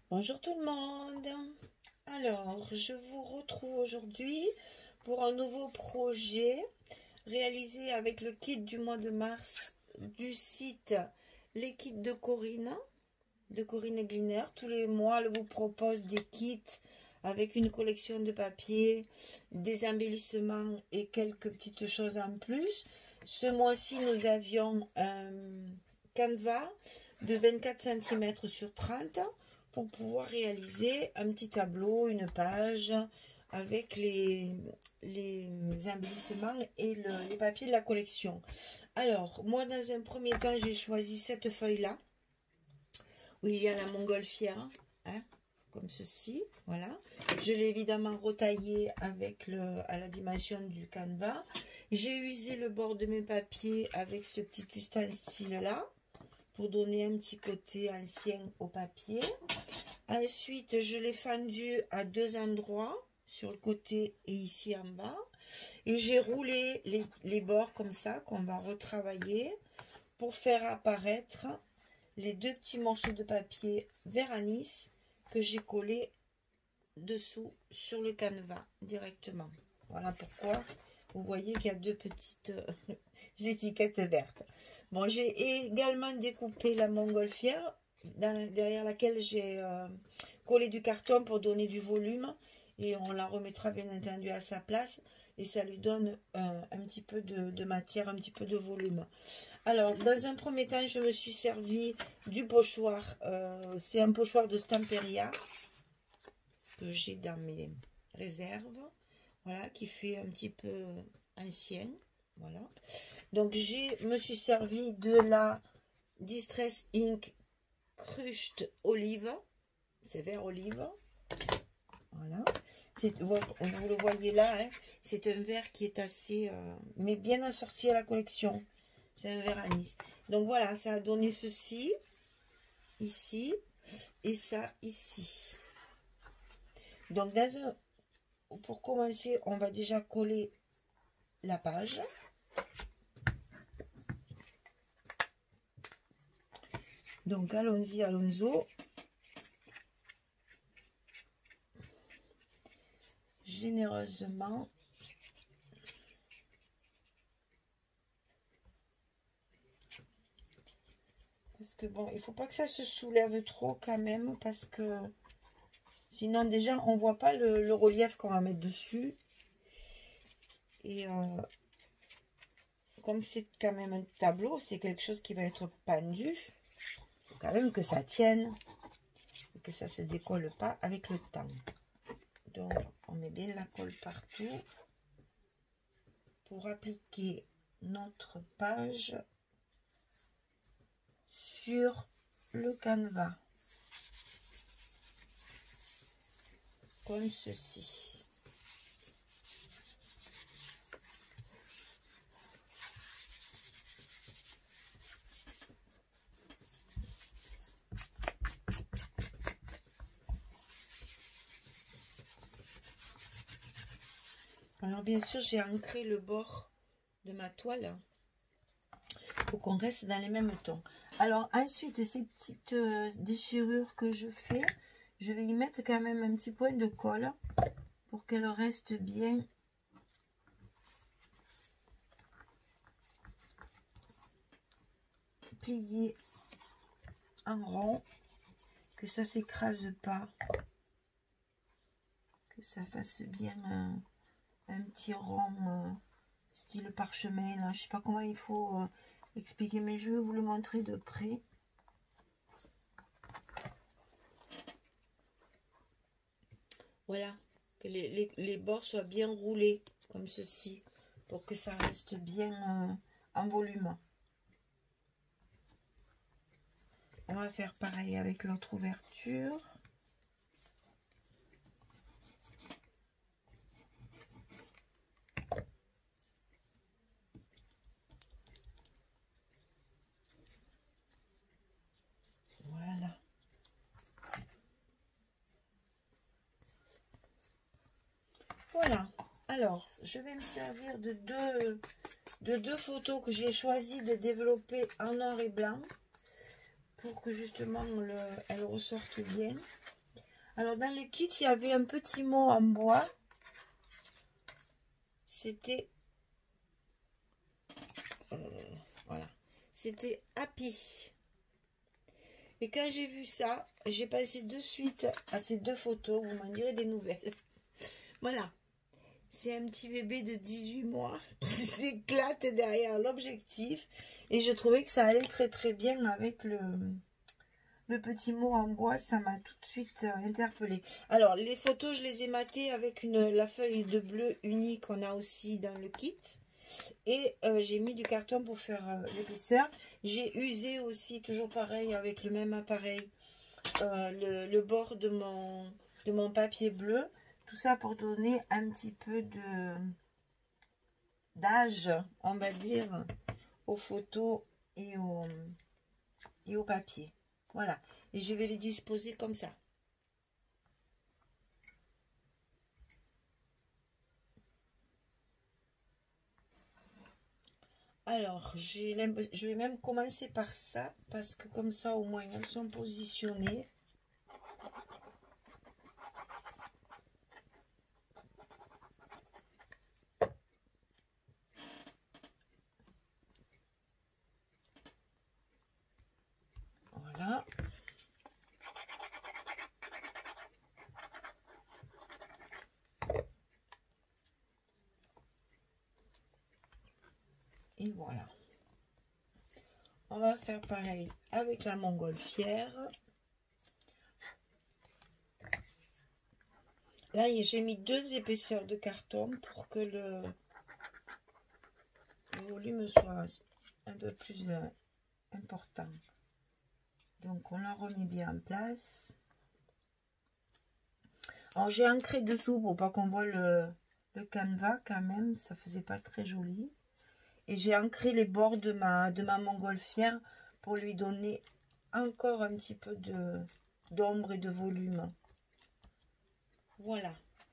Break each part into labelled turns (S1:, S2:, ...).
S1: Bonjour tout le monde. Alors, je vous retrouve aujourd'hui pour un nouveau projet réalisé avec le kit du mois de mars du site Les Kits de Corinne Gliner. Tous les mois, elle vous propose des kits avec une collection de papier, des embellissements et quelques petites choses en plus. Ce mois-ci, nous avions un canevas de 24 cm sur 30 pour pouvoir réaliser un petit tableau, une page avec les embellissements et les papiers de la collection. Alors, moi, dans un premier temps, j'ai choisi cette feuille-là, où il y a la montgolfière, hein, comme ceci, voilà. Je l'ai évidemment retaillé avec à la dimension du canevas. J'ai usé le bord de mes papiers avec ce petit ustensile-là, pour donner un petit côté ancien au papier. Ensuite, je l'ai fendu à deux endroits, sur le côté et ici en bas. Et j'ai roulé les bords comme ça, qu'on va retravailler, pour faire apparaître les deux petits morceaux de papier vert anis que j'ai collés dessous sur le canevas directement. Voilà pourquoi vous voyez qu'il y a deux petites étiquettes vertes. Bon, j'ai également découpé la montgolfière derrière laquelle j'ai collé du carton pour donner du volume, et on la remettra bien entendu à sa place et ça lui donne un petit peu de matière, un petit peu de volume. Alors, dans un premier temps, je me suis servi du pochoir. C'est un pochoir de Stamperia que j'ai dans mes réserves. Voilà, qui fait un petit peu ancien. Voilà. Donc, me suis servi de la Distress Ink Crushed Olive. C'est vert olive. Voilà. Vous le voyez là, hein, c'est un vert qui est assez... mais bien assorti à la collection. C'est un vert anis. Donc voilà, ça a donné ceci, ici, et ça ici. Donc pour commencer, on va déjà coller la page. Donc allons-y, allons-y. Généreusement. Parce que bon, il faut pas que ça se soulève trop quand même, parce que sinon déjà on voit pas le relief qu'on va mettre dessus. Et comme c'est quand même un tableau, c'est quelque chose qui va être pendu. Il faut quand même que ça tienne et que ça se décolle pas avec le temps. Donc on met bien la colle partout pour appliquer notre page sur le canevas, comme ceci. Alors bien sûr, j'ai ancré le bord de ma toile pour qu'on reste dans les mêmes tons. Alors ensuite, ces petites déchirures que je fais, je vais y mettre quand même un petit point de colle pour qu'elle reste bien pliée en rond, que ça s'écrase pas, que ça fasse bien un petit rond style parchemin. Là, je sais pas comment il faut expliquer, mais je vais vous le montrer de près. Voilà, que les bords soient bien roulés comme ceci, pour que ça reste bien en volume. On va faire pareil avec l'autre ouverture. Voilà. Voilà. Alors, je vais me servir de deux photos que j'ai choisi de développer en noir et blanc, pour que justement elle ressorte bien. Alors, dans le kit, il y avait un petit mot en bois. C'était... voilà. C'était Happy. Et quand j'ai vu ça, j'ai passé de suite à ces deux photos. Vous m'en direz des nouvelles. Voilà. C'est un petit bébé de 18 mois qui s'éclate derrière l'objectif. Et je trouvais que ça allait très très bien avec le petit mot en bois. Ça m'a tout de suite interpellée. Alors, les photos, je les ai matées avec la feuille de bleu unie qu'on a aussi dans le kit. Et j'ai mis du carton pour faire l'épaisseur. J'ai usé aussi, toujours pareil, avec le même appareil, le bord de mon papier bleu. Tout ça pour donner un petit peu d'âge, on va dire, aux photos et au papier. Voilà. Et je vais les disposer comme ça. Alors, je vais même commencer par ça, parce que comme ça, au moins, elles sont positionnées. Voilà. Et voilà. On va faire pareil avec la montgolfière. Là, j'ai mis 2 épaisseurs de carton pour que le volume soit un peu plus important. Donc, on la remet bien en place. Alors, j'ai ancré dessous pour pas qu'on voit le canevas quand même. Ça faisait pas très joli. Et j'ai ancré les bords de ma montgolfière pour lui donner encore un petit peu d'ombre et de volume. Voilà.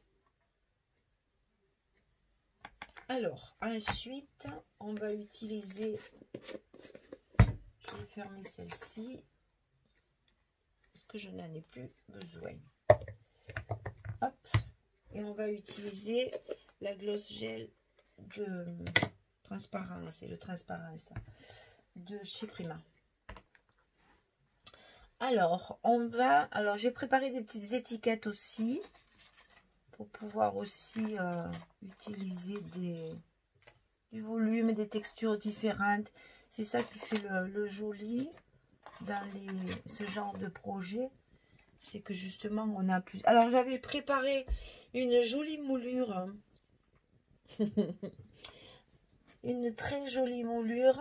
S1: Alors, ensuite, on va utiliser... Je vais fermer celle-ci. Parce que je n'en ai plus besoin. Hop. Et on va utiliser la gloss gel de... transparent, c'est le transparent ça, de chez Prima. Alors j'ai préparé des petites étiquettes aussi pour pouvoir aussi utiliser du volume, des textures différentes. C'est ça qui fait le joli dans ce genre de projet, c'est que justement on a plus. Alors j'avais préparé une jolie moulure. Une très jolie moulure.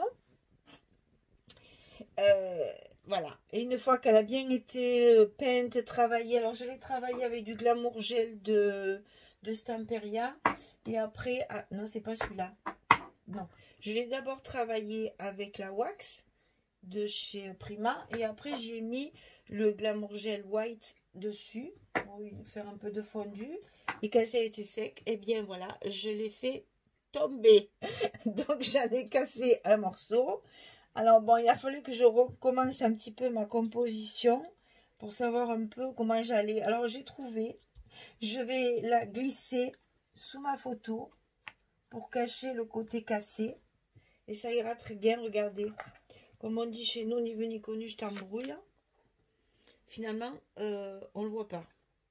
S1: Voilà. Et une fois qu'elle a bien été peinte, travaillée, alors je l'ai travaillée avec du Glamour Gel de Stamperia. Et après, ah, non, c'est pas celui-là. Non. Je l'ai d'abord travaillé avec la wax de chez Prima. Et après, j'ai mis le Glamour Gel White dessus pour lui faire un peu de fondu. Et quand ça a été sec, et bien voilà, je l'ai fait tomber. Donc j'en ai cassé un morceau. Alors bon, il a fallu que je recommence un petit peu ma composition pour savoir un peu comment j'allais. Alors j'ai trouvé, je vais la glisser sous ma photo pour cacher le côté cassé. Et ça ira très bien, regardez. Comme on dit chez nous, ni vu ni connu, je t'embrouille. Finalement, on ne le voit pas.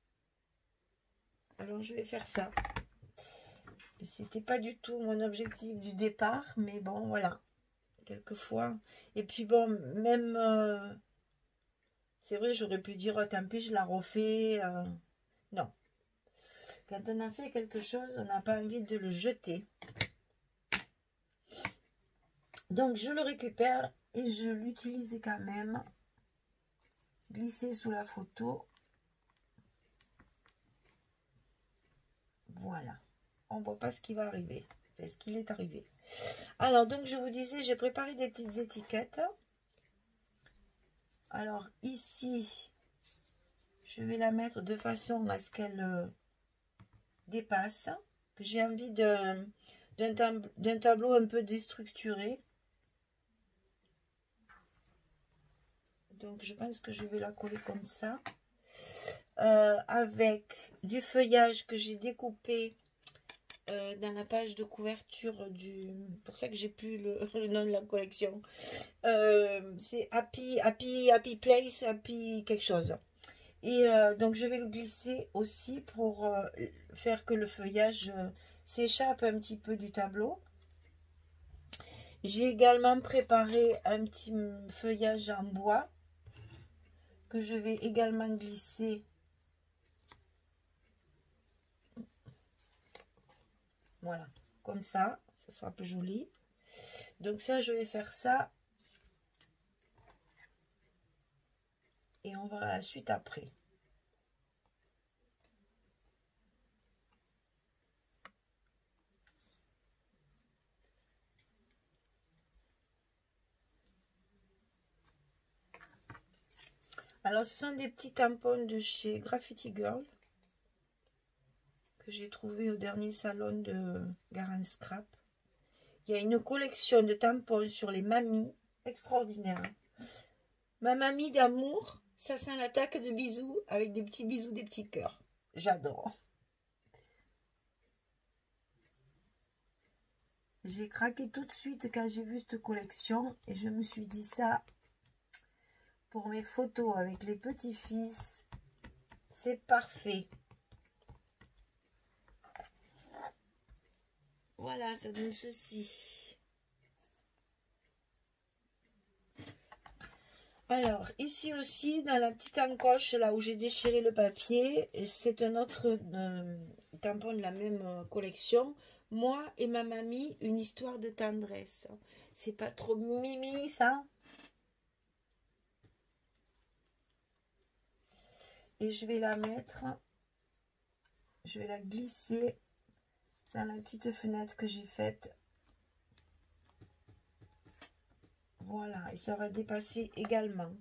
S1: Alors je vais faire ça. C'était pas du tout mon objectif du départ, mais bon, voilà. Quelquefois. Et puis bon, même... c'est vrai, j'aurais pu dire, oh, tant pis, je la refais. Non. Quand on a fait quelque chose, on n'a pas envie de le jeter. Donc, je le récupère et je l'utilise quand même. Glisser sous la photo. Voilà. On ne voit pas ce qui va arriver. Ce qu'il est arrivé. Alors, donc, je vous disais, j'ai préparé des petites étiquettes. Alors, ici, je vais la mettre de façon à ce qu'elle dépasse. Que j'ai envie d'un tableau un peu déstructuré. Donc, je pense que je vais la coller comme ça. avec du feuillage que j'ai découpé dans la page de couverture du... Pour ça que j'ai plus le nom de la collection. C'est Happy Place, Happy quelque chose. Et donc je vais le glisser aussi pour faire que le feuillage s'échappe un petit peu du tableau. J'ai également préparé un petit feuillage en bois que je vais également glisser. Voilà, comme ça sera plus joli. Donc ça, je vais faire ça. Et on verra la suite après. Alors, ce sont des petits tampons de chez Graffiti Girl que j'ai trouvé au dernier salon de Garant Scrap. Il y a une collection de tampons sur les mamies extraordinaire. Ma mamie d'amour, ça sent l'attaque de bisous avec des petits bisous, des petits cœurs. J'adore. J'ai craqué tout de suite quand j'ai vu cette collection et je me suis dit ça pour mes photos avec les petits-fils. C'est parfait. Voilà, ça donne ceci. Alors, ici aussi, dans la petite encoche, là où j'ai déchiré le papier, c'est un autre tampon de la même collection. Moi et ma mamie, une histoire de tendresse. C'est pas trop mimi, ça? Et je vais la mettre, je vais la glisser dans la petite fenêtre que j'ai faite. Voilà, et ça va dépasser également.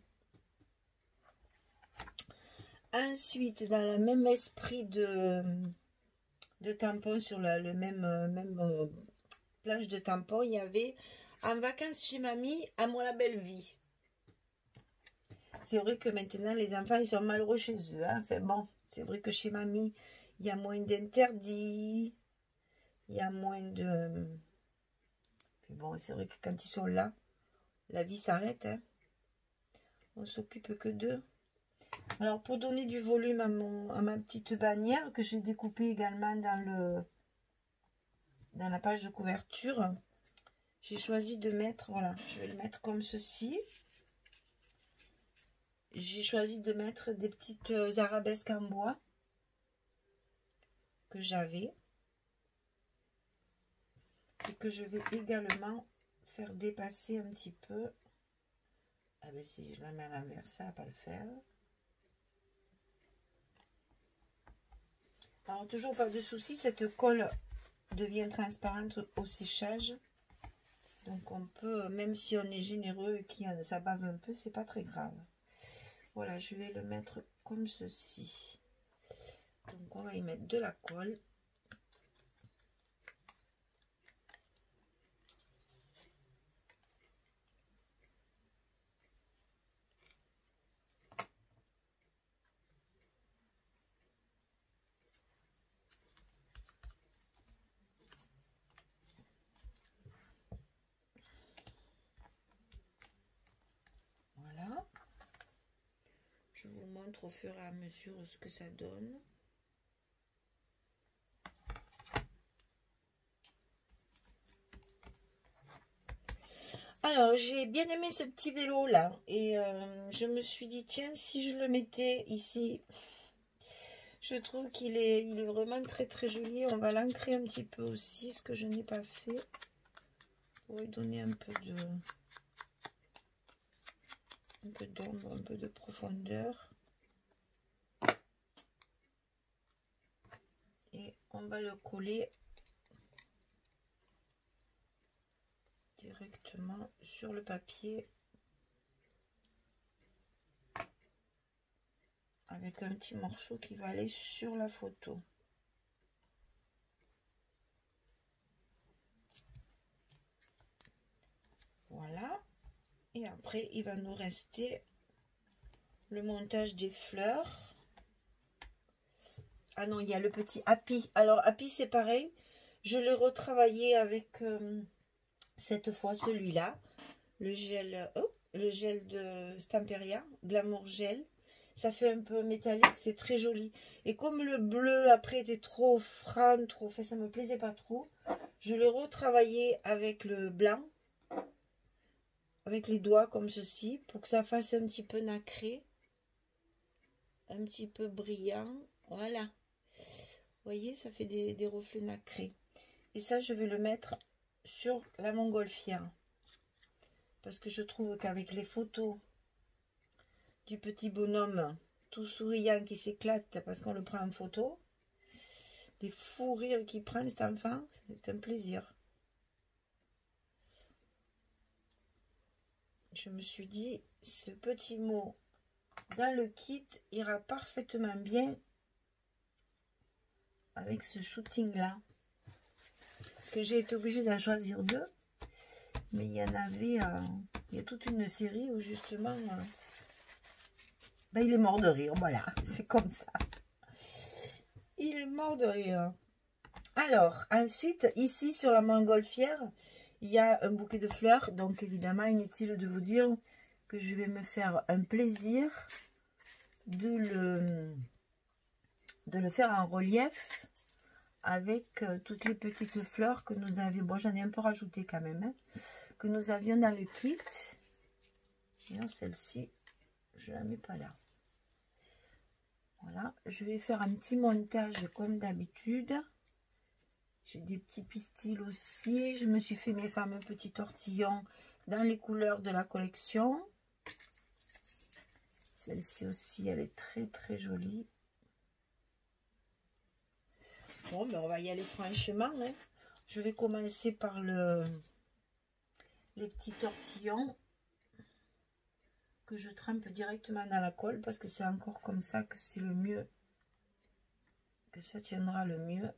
S1: Ensuite, dans le même esprit de tampons, sur le même planche de tampons, il y avait en vacances chez mamie, à moi la belle vie. C'est vrai que maintenant, les enfants, ils sont malheureux chez eux. Hein. Enfin bon, c'est vrai que chez mamie, il y a moins d'interdits. Il y a moins de... Puis bon, c'est vrai que quand ils sont là, la vie s'arrête. Hein. On s'occupe que d'eux. Alors, pour donner du volume à ma petite bannière, que j'ai découpée également dans la page de couverture, j'ai choisi de mettre, voilà, je vais le mettre comme ceci. J'ai choisi de mettre des petites arabesques en bois que j'avais et que je vais également faire dépasser un petit peu. Ah ben si je la mets à l'envers, ça va pas le faire. Alors toujours pas de souci, cette colle devient transparente au séchage. Donc on peut, même si on est généreux et que ça bave un peu, c'est pas très grave. Voilà, je vais le mettre comme ceci. Donc on va y mettre de la colle. Voilà. Je vous montre au fur et à mesure ce que ça donne. Alors, j'ai bien aimé ce petit vélo là. Et je me suis dit, tiens, si je le mettais ici, je trouve qu'il est vraiment très très joli. On va l'ancrer un petit peu aussi, ce que je n'ai pas fait. Pour lui donner un peu d'ombre, un peu de profondeur. Et on va le coller directement sur le papier avec un petit morceau qui va aller sur la photo. Voilà. Et après, il va nous rester le montage des fleurs. Ah non, il y a le petit Happy. Alors, Happy, c'est pareil. Je l'ai retravaillé avec, cette fois, celui-là. Le gel de Stamperia, Glamour Gel. Ça fait un peu métallique, c'est très joli. Et comme le bleu, après, était trop franc, trop fait, ça me plaisait pas trop. Je l'ai retravaillé avec le blanc. Avec les doigts, comme ceci. Pour que ça fasse un petit peu nacré. Un petit peu brillant. Voilà. Vous voyez, ça fait des reflets nacrés. Et ça, je vais le mettre sur la montgolfière. Parce que je trouve qu'avec les photos du petit bonhomme tout souriant qui s'éclate parce qu'on le prend en photo, les fous rires qu'il prend cet enfant, c'est un plaisir. Je me suis dit, ce petit mot dans le kit ira parfaitement bien avec ce shooting là. Parce que j'ai été obligée d'en choisir deux. Mais il y en avait, il y a toute une série où justement, ben il est mort de rire, voilà, c'est comme ça. Il est mort de rire. Alors, ensuite, ici sur la montgolfière, il y a un bouquet de fleurs. Donc évidemment, inutile de vous dire que je vais me faire un plaisir de le faire en relief avec toutes les petites fleurs que nous avions. Bon, j'en ai un peu rajouté quand même, hein, que nous avions dans le kit. Et celle-ci, je la mets pas là. Voilà, je vais faire un petit montage comme d'habitude. J'ai des petits pistils aussi. Je me suis fait mes fameux petits tortillons dans les couleurs de la collection. Celle-ci aussi, elle est très très jolie. Bon, ben on va y aller franchement, hein. Je vais commencer par les petits tortillons que je trempe directement dans la colle parce que c'est encore comme ça que c'est le mieux, que ça tiendra le mieux.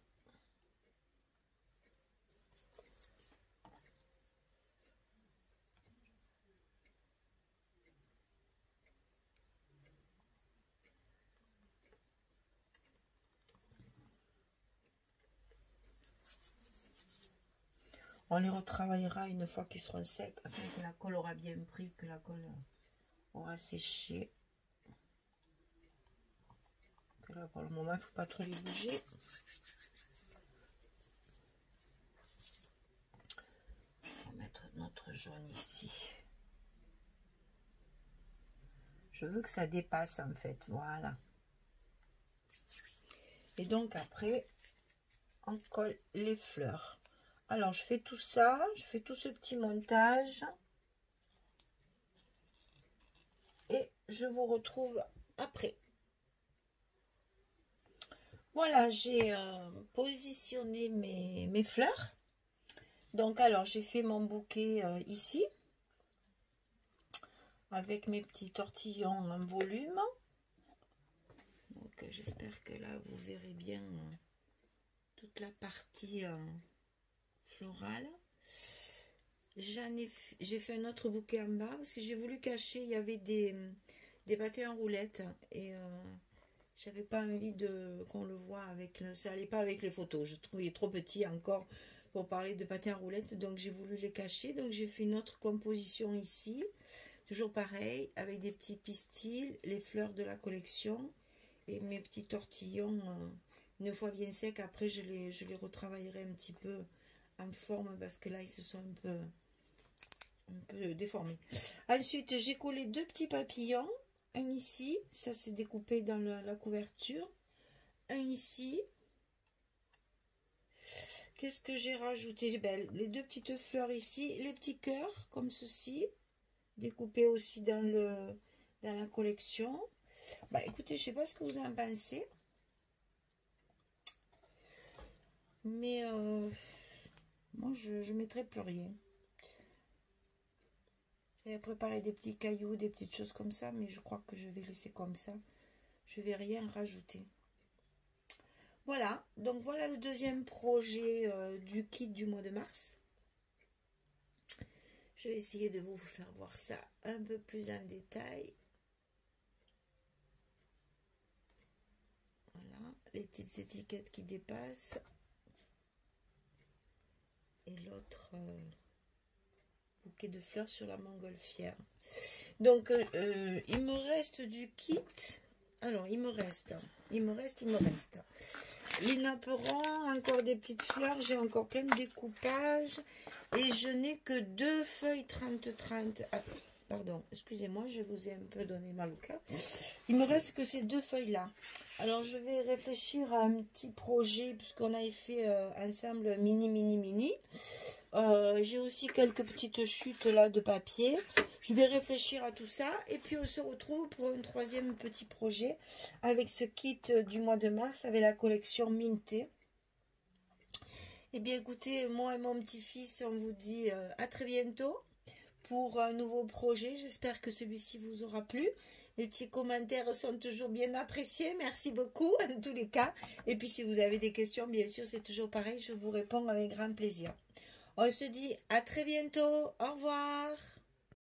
S1: On les retravaillera une fois qu'ils seront secs, afin que la colle aura bien pris, que la colle aura séché. Que là, pour le moment, il ne faut pas trop les bouger. On va mettre notre jaune ici. Je veux que ça dépasse en fait, voilà. Et donc après, on colle les fleurs. Alors, je fais tout ça, je fais tout ce petit montage. Et je vous retrouve après. Voilà, j'ai positionné mes fleurs. Donc, alors, j'ai fait mon bouquet ici. Avec mes petits tortillons en volume. Donc, j'espère que là, vous verrez bien toute la partie florale. J'ai fait un autre bouquet en bas parce que j'ai voulu cacher, il y avait des pâtés en roulettes et j'avais pas envie qu'on le voit avec ça allait pas avec les photos, je trouvais trop petit encore pour parler de pâtés en roulettes, donc j'ai voulu les cacher. Donc j'ai fait une autre composition ici, toujours pareil, avec des petits pistils, les fleurs de la collection et mes petits tortillons. Une fois bien secs, après je les retravaillerai un petit peu en forme parce que là ils se sont un peu déformé. Ensuite, j'ai collé deux petits papillons. Un ici, ça s'est découpé dans la couverture. Un ici. Qu'est-ce que j'ai rajouté? Ben, les deux petites fleurs ici. Les petits cœurs, comme ceci. Découpés aussi dans la collection. Bah, écoutez, je sais pas ce que vous en pensez. Mais moi, je mettrai plus rien. J'avais préparé des petits cailloux, des petites choses comme ça, mais je crois que je vais laisser comme ça. Je vais rien rajouter. Voilà, donc voilà le deuxième projet du kit du mois de mars. Je vais essayer de vous faire voir ça un peu plus en détail. Voilà, les petites étiquettes qui dépassent. Et l'autre bouquet de fleurs sur la montgolfière. Donc, il me reste du kit. Alors, il me reste. Les napperons, encore des petites fleurs. J'ai encore plein de découpages. Et je n'ai que 2 feuilles 30-30. Ah, pardon, excusez-moi, je vous ai un peu donné mal au cœur. Il me reste que ces 2 feuilles-là. Alors, je vais réfléchir à un petit projet, puisqu'on avait fait ensemble mini. J'ai aussi quelques petites chutes là de papier. Je vais réfléchir à tout ça. Et puis, on se retrouve pour un 3e petit projet avec ce kit du mois de mars, avec la collection Minté. Eh bien, écoutez, moi et mon petit-fils, on vous dit à très bientôt pour un nouveau projet. J'espère que celui-ci vous aura plu. Les petits commentaires sont toujours bien appréciés. Merci beaucoup en tous les cas. Et puis, si vous avez des questions, bien sûr, c'est toujours pareil. Je vous réponds avec grand plaisir. On se dit à très bientôt. Au revoir.